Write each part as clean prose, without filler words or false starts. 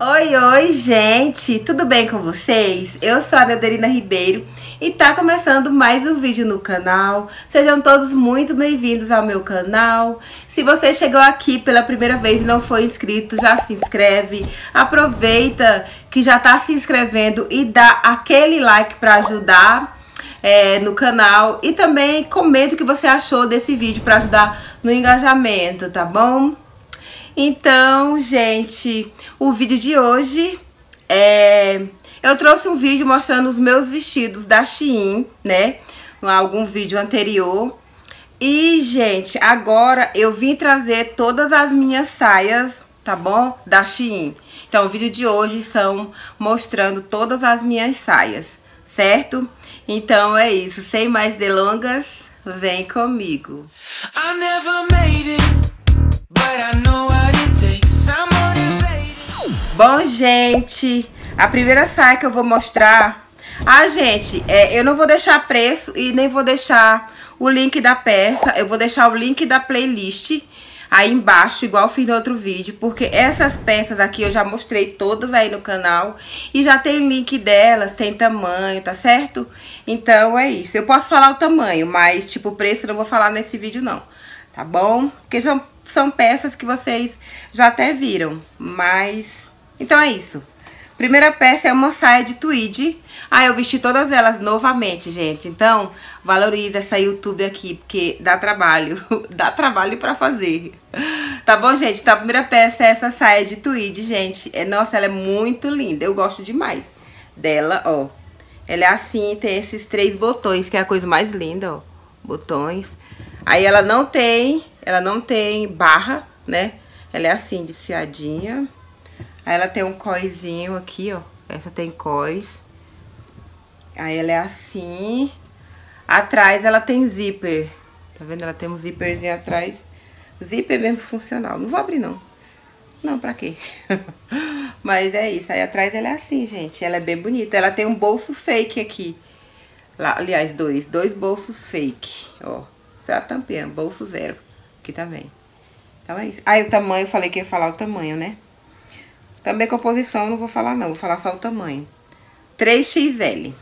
Oi, oi, gente! Tudo bem com vocês? Eu sou a Neudelina Ribeiro e tá começando mais um vídeo no canal. Sejam todos muito bem-vindos ao meu canal. Se você chegou aqui pela primeira vez e não foi inscrito, já se inscreve. Aproveita que já tá se inscrevendo e dá aquele like pra ajudar no canal. E também comenta o que você achou desse vídeo pra ajudar no engajamento, tá bom? Então, gente, o vídeo de hoje eu trouxe um vídeo mostrando os meus vestidos da Shein, né? Em algum vídeo anterior. E, gente, agora eu vim trazer todas as minhas saias, tá bom? Da Shein. Então, o vídeo de hoje são mostrando todas as minhas saias, certo? Então, é isso. Sem mais delongas, vem comigo. I never made it. Bom, gente, a primeira saia que eu vou mostrar... gente, eu não vou deixar preço e nem vou deixar o link da peça. Eu vou deixar o link da playlist aí embaixo, igual eu fiz no outro vídeo. Porque essas peças aqui eu já mostrei todas aí no canal. E já tem link delas, tem tamanho, tá certo? Então é isso. Eu posso falar o tamanho, mas tipo, o preço eu não vou falar nesse vídeo não. Tá bom? Porque são peças que vocês já até viram, mas... Então é isso. Primeira peça é uma saia de tweed. Eu vesti todas elas novamente, gente. Então, valorize essa YouTube aqui, porque dá trabalho. Dá trabalho pra fazer. Tá bom, gente? Então, a primeira peça é essa saia de tweed, gente. Nossa, ela é muito linda. Eu gosto demais dela, ó. Ela é assim, tem esses 3 botões, que é a coisa mais linda, ó. Botões. Aí ela não tem barra, né? Ela é assim, desfiadinha. Aí ela tem um cóizinho aqui, ó. Essa tem cóis. Aí ela é assim. Atrás ela tem zíper. Tá vendo? Ela tem um zíperzinho atrás. Zíper mesmo funcional. Não vou abrir, não. Não, pra quê? Mas é isso. Aí atrás ela é assim, gente. Ela é bem bonita. Ela tem um bolso fake aqui. Lá, aliás, dois bolsos fake, ó. Só a tampinha, bolso zero. Aqui também. Então é isso. O tamanho, eu falei que ia falar o tamanho, né? Também composição não vou falar não, vou falar só o tamanho. 3XL.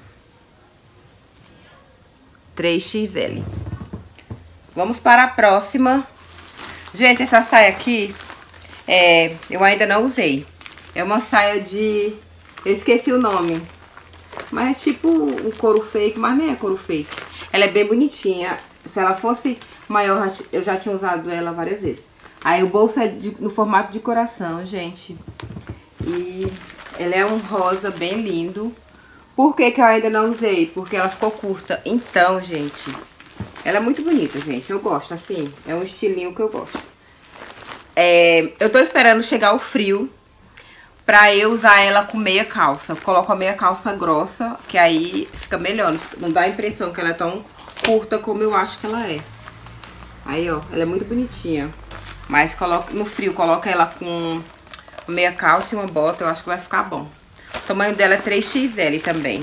3XL. Vamos para a próxima. Gente, essa saia aqui, eu ainda não usei. É uma saia de... Eu esqueci o nome. Mas é tipo um couro fake, mas nem é couro fake. Ela é bem bonitinha. Se ela fosse maior, eu já tinha usado ela várias vezes. Aí o bolso é no formato de coração, gente. E ela é um rosa bem lindo. Por que que eu ainda não usei? Porque ela ficou curta. Então, gente, ela é muito bonita, gente. Eu gosto, assim. É um estilinho que eu gosto. Eu tô esperando chegar o frio pra eu usar ela com meia calça. Coloco a meia calça grossa, que aí fica melhor. Não dá a impressão que ela é tão curta como eu acho que ela é. Aí, ó, ela é muito bonitinha. Mas no frio, coloca ela com meia calça e uma bota, eu acho que vai ficar bom. O tamanho dela é 3XL também.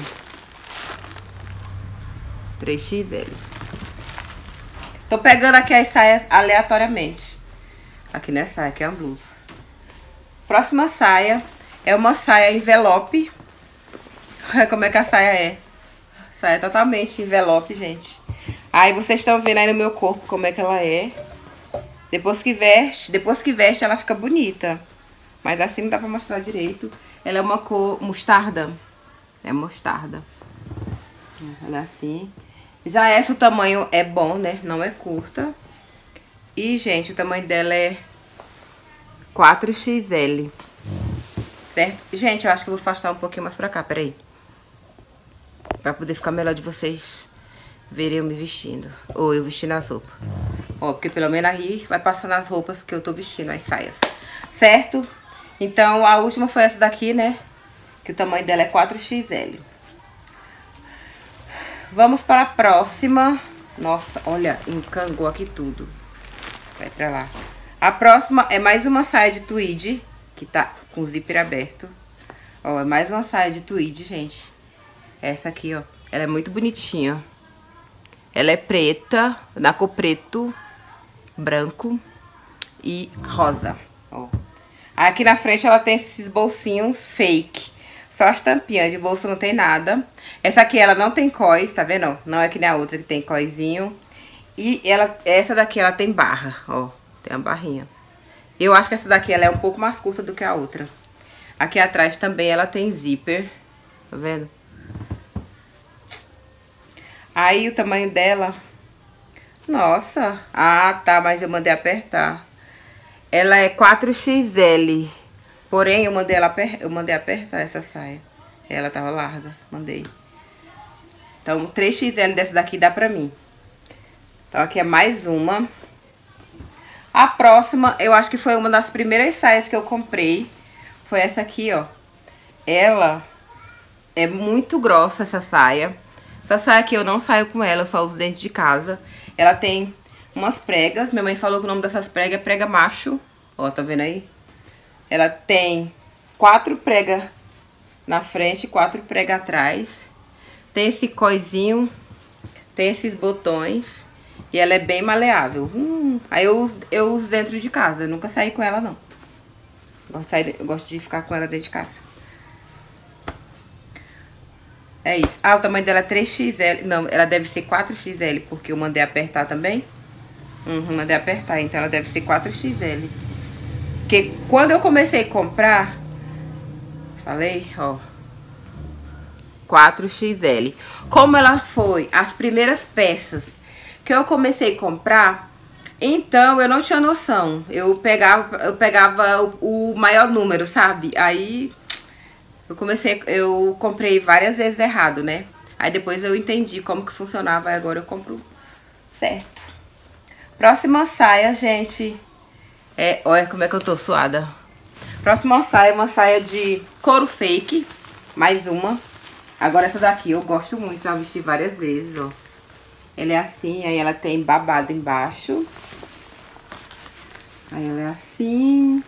3XL. Tô pegando aqui as saias aleatoriamente. Aqui não é saia, aqui é uma blusa. Próxima saia é uma saia envelope. Olha como é que a saia é. Saia totalmente envelope, gente. Aí vocês estão vendo aí no meu corpo como é que ela é. Depois que veste ela fica bonita. Mas assim não dá pra mostrar direito. Ela é uma cor mostarda. É mostarda. Ela é assim. Já essa o tamanho é bom, né? Não é curta. E, gente, o tamanho dela é 4XL. Certo? Gente, eu acho que eu vou afastar um pouquinho mais pra cá, peraí. Pra poder ficar melhor de vocês verem eu me vestindo. Ou eu vestindo as roupas. Ó, porque pelo menos aí vai passando as roupas que eu tô vestindo, as saias. Certo? Então, a última foi essa daqui, né? Que o tamanho dela é 4XL. Vamos para a próxima. Nossa, olha, encangou aqui tudo. Sai pra lá. A próxima é mais uma saia de tweed, que tá com o zíper aberto. Ó, é mais uma saia de tweed, gente. Essa aqui, ó, ela é muito bonitinha. Ela é preta, na cor preto, branco e rosa, ó. Aqui na frente ela tem esses bolsinhos fake. Só as tampinhas, de bolso não tem nada. Essa aqui ela não tem cós, tá vendo? Não é que nem a outra que tem cóizinho. E essa daqui ela tem barra, ó. Tem uma barrinha. Eu acho que essa daqui ela é um pouco mais curta do que a outra. Aqui atrás também ela tem zíper. Tá vendo? Aí o tamanho dela... Nossa! Ah, tá, mas eu mandei apertar. Ela é 4XL. Porém, eu mandei apertar essa saia. Ela tava larga, mandei. Então, 3XL dessa daqui dá pra mim. Então, aqui é mais uma. A próxima, eu acho que foi uma das primeiras saias que eu comprei. Foi essa aqui, ó. Ela é muito grossa, essa saia. Essa saia aqui eu não saio com ela, eu só uso dentro de casa. Ela tem umas pregas. Minha mãe falou que o nome dessas pregas é prega macho. Ó, tá vendo aí? Ela tem 4 pregas na frente, 4 pregas atrás. Tem esse coisinho, tem esses botões. E ela é bem maleável. Aí eu uso dentro de casa, eu nunca saí com ela não. Eu gosto de ficar com ela dentro de casa. É isso. Ah, o tamanho dela é 3XL. Não, ela deve ser 4XL, porque eu mandei apertar também. Mandei apertar, então ela deve ser 4XL. Porque quando eu comecei a comprar, falei, ó, 4XL. Como ela foi as primeiras peças que eu comecei a comprar, então eu não tinha noção. Eu pegava o maior número, sabe? Aí eu comprei várias vezes errado, né? Aí depois eu entendi como que funcionava e agora eu compro certo. Próxima saia, gente... olha como é que eu tô suada. Próxima saia é uma saia de couro fake. Mais uma. Agora essa daqui eu gosto muito, já vesti várias vezes, ó. Ela é assim, aí ela tem babado embaixo. Aí ela é assim.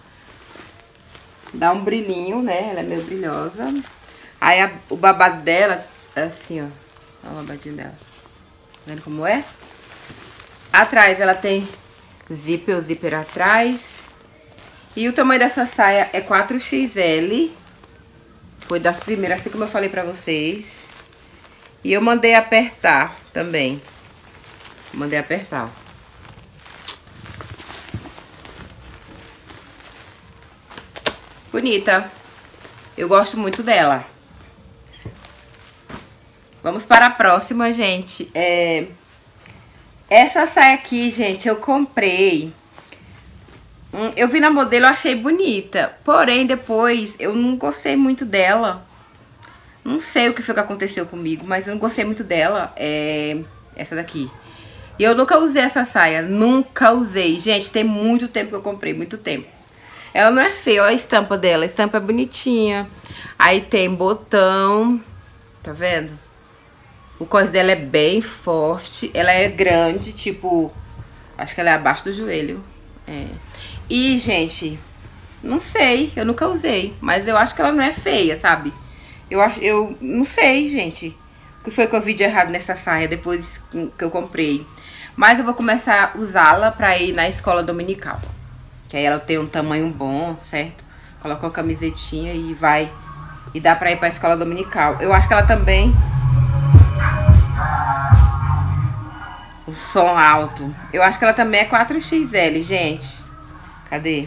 Dá um brilhinho, né? Ela é meio brilhosa. Aí o babado dela é assim, ó. Olha o babadinho dela. Tá vendo como é? Atrás ela tem... o zíper atrás. E o tamanho dessa saia é 4XL. Foi das primeiras, assim como eu falei pra vocês. E eu mandei apertar também. Mandei apertar, ó. Bonita. Eu gosto muito dela. Vamos para a próxima, gente. Essa saia aqui, gente, eu comprei. Eu vi na modelo, eu achei bonita. Porém, depois, eu não gostei muito dela. Não sei o que foi que aconteceu comigo, mas eu não gostei muito dela. Essa daqui. E eu nunca usei essa saia. Nunca usei. Gente, tem muito tempo que eu comprei, muito tempo. Ela não é feia, olha a estampa dela. A estampa é bonitinha. Aí tem botão. Tá vendo? O cós dela é bem forte. Ela é grande, tipo... acho que ela é abaixo do joelho. E, gente... não sei, eu nunca usei. Mas eu acho que ela não é feia, sabe? Eu não sei, gente. O que foi que eu vi de errado nessa saia depois que eu comprei. Mas eu vou começar a usá-la pra ir na escola dominical. Que aí ela tem um tamanho bom, certo? Coloca uma camisetinha e vai... e dá pra ir pra escola dominical. Eu acho que ela também... o som alto. Eu acho que ela também é 4XL, gente. Cadê?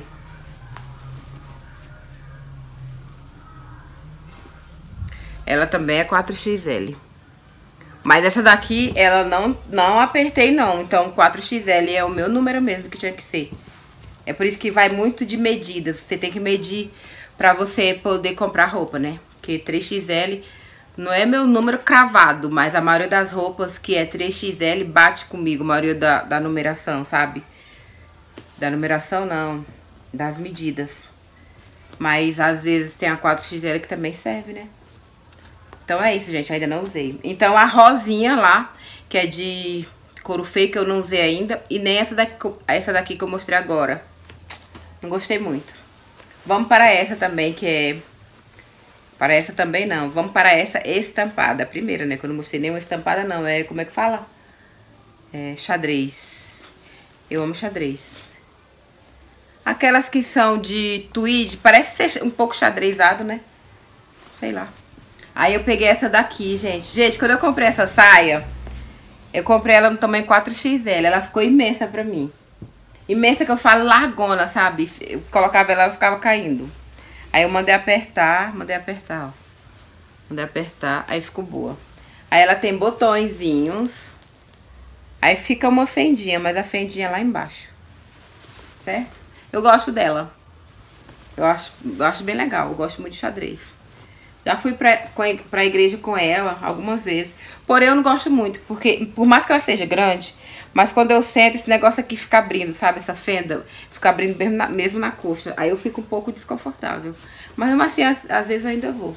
Ela também é 4XL. Mas essa daqui, ela não apertei, não. Então, 4XL é o meu número mesmo que tinha que ser. É por isso que vai muito de medidas. Você tem que medir pra você poder comprar roupa, né? Porque 3XL não é meu número cravado, mas a maioria das roupas que é 3XL bate comigo. A maioria da numeração, sabe? Da numeração, não. Das medidas. Mas às vezes tem a 4XL que também serve, né? Então é isso, gente. Ainda não usei. Então a rosinha lá, que é de couro fake, eu não usei ainda. E nem essa daqui que eu mostrei agora. Não gostei muito. Vamos para essa também, que é... para essa também não. Vamos para essa estampada. A primeira, né? Que eu não mostrei nenhuma estampada, não. É, como é que fala? É xadrez. Eu amo xadrez. Aquelas que são de tweed, parece ser um pouco xadrezado, né? Sei lá. Aí eu peguei essa daqui, gente. Gente, quando eu comprei essa saia, eu comprei ela no tamanho 4XL. Ela ficou imensa pra mim. Imensa que eu falo largona, sabe? Eu colocava ela ficava caindo. Aí eu mandei apertar, ó. Mandei apertar, aí ficou boa. Aí ela tem botõezinhos. Aí fica uma fendinha, mas a fendinha é lá embaixo. Certo? Eu gosto dela. Eu acho bem legal. Eu gosto muito de xadrez. Já fui pra igreja com ela algumas vezes. Porém, eu não gosto muito. Porque, por mais que ela seja grande, mas quando eu sento, esse negócio aqui fica abrindo, sabe? Essa fenda fica abrindo mesmo na coxa. Aí eu fico um pouco desconfortável. Mas mesmo assim, às vezes eu ainda vou.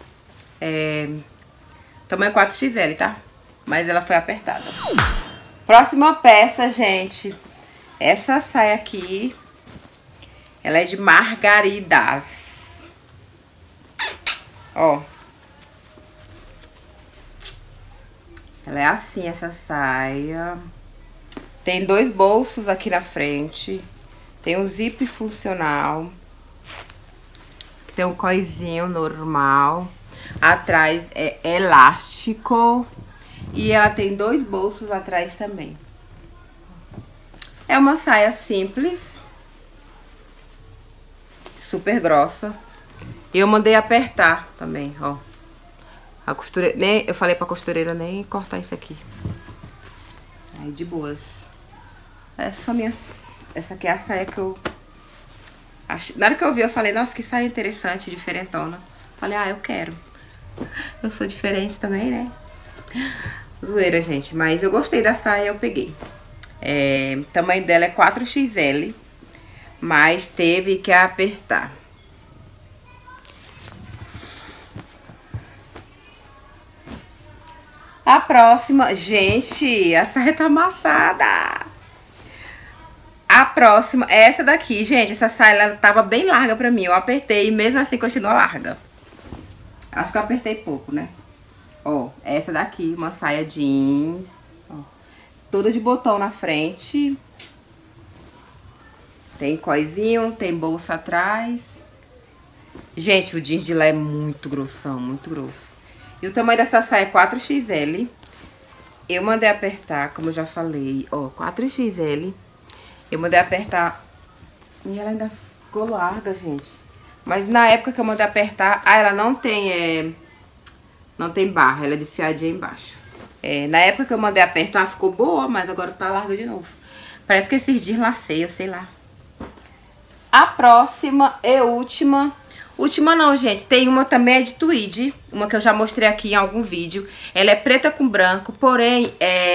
Tamanho 4XL, tá? Mas ela foi apertada. Próxima peça, gente. Essa saia aqui, ela é de margaridas. Ó. Ela é assim, essa saia. Tem 2 bolsos aqui na frente. Tem um zip funcional. Tem um coisinho normal. Atrás é elástico. E ela tem 2 bolsos atrás também. É uma saia simples. Super grossa. E eu mandei apertar também, ó. A costureira, eu falei pra costureira nem cortar isso aqui. Aí, de boas. Essa aqui é a saia que eu... Na hora que eu vi, eu falei, nossa, que saia interessante, diferentona. Falei, ah, eu quero. Eu sou diferente também, né? Zoeira, gente. Mas eu gostei da saia, eu peguei. O tamanho dela é 4XL. Mas teve que apertar. A próxima... Gente, a saia tá amassada. A próxima é essa daqui. Gente, essa saia ela tava bem larga pra mim. Eu apertei e mesmo assim continua larga. Acho que eu apertei pouco, né? Ó, essa daqui, uma saia jeans. Ó, toda de botão na frente. Tem coisinho, tem bolsa atrás. Gente, o jeans de lá é muito grossão, muito grosso. E o tamanho dessa saia é 4XL. Eu mandei apertar, como eu já falei, ó, 4XL. Eu mandei apertar e ela ainda ficou larga, gente. Mas na época que eu mandei apertar, ela não tem, não tem barra, ela é desfiadinha embaixo. Na época que eu mandei apertar, ficou boa, mas agora tá larga de novo. Parece que esses dias lacei, eu sei lá. A próxima e última... Última não, gente. Tem uma também é de tweed. Uma que eu já mostrei aqui em algum vídeo. Ela é preta com branco, porém,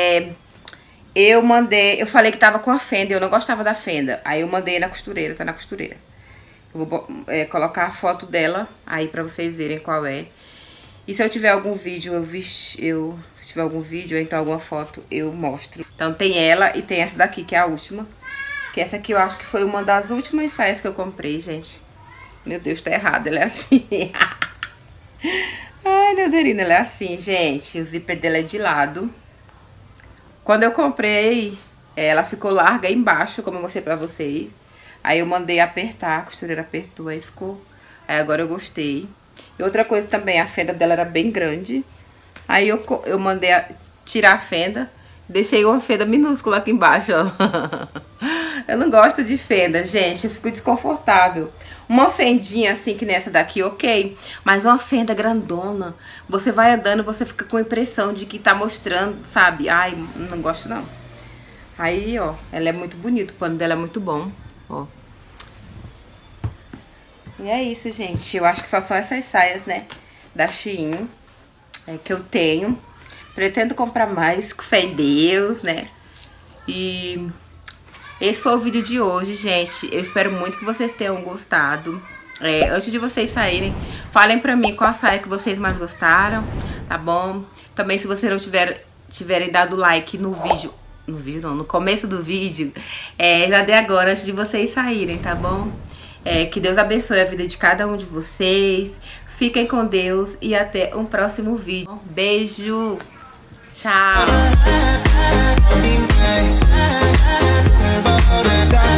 eu falei que tava com a fenda, eu não gostava da fenda. Aí eu mandei na costureira, tá na costureira. Eu vou colocar a foto dela aí pra vocês verem qual é. E se eu tiver algum vídeo, se tiver algum vídeo ou então alguma foto, eu mostro. Então tem ela e tem essa daqui, que é a última. Que essa aqui eu acho que foi uma das últimas saias que eu comprei, gente. Meu Deus, tá errado, ela é assim. Ai, Neuderina, ela é assim, gente. O zíper dela é de lado. Quando eu comprei, ela ficou larga embaixo, como eu mostrei pra vocês. Aí eu mandei apertar, a costureira apertou, aí ficou... Aí agora eu gostei. E outra coisa também, a fenda dela era bem grande. Aí eu mandei tirar a fenda, deixei uma fenda minúscula aqui embaixo, ó. Eu não gosto de fenda, gente, eu fico desconfortável. Uma fendinha assim que nessa daqui, ok. Mas uma fenda grandona, você vai andando, você fica com a impressão de que tá mostrando, sabe? Ai, não gosto não. Aí, ó, ela é muito bonita, o pano dela é muito bom, ó. E é isso, gente. Eu acho que só são essas saias, né, da Shein, que eu tenho. Pretendo comprar mais, com fé em Deus, né. E... esse foi o vídeo de hoje, gente. Eu espero muito que vocês tenham gostado. Antes de vocês saírem, falem pra mim qual a saia que vocês mais gostaram, tá bom? Também se vocês não tiverem dado like no vídeo... no começo do vídeo, já dê agora antes de vocês saírem, tá bom? Que Deus abençoe a vida de cada um de vocês. Fiquem com Deus e até um próximo vídeo. Beijo! Tchau!